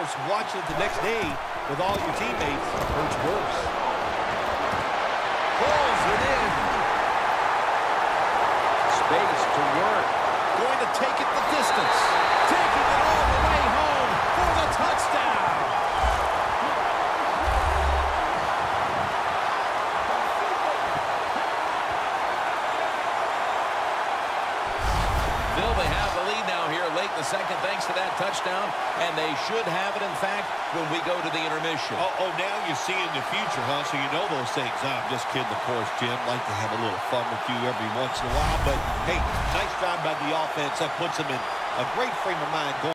Sometimes watching it the next day with all your teammates hurts worse. Pulls it in. Space to work. Going to take it the distance. Taking it all the way home for the touchdown. They have the lead now here late in the second thanks to that touchdown, and they should have it, in fact, when we go to the intermission. Now you're seeing the future, huh? So you know those things. I'm just kidding, of course, Jim. Like to have a little fun with you every once in a while. But, hey, nice job by the offense. That puts them in a great frame of mind going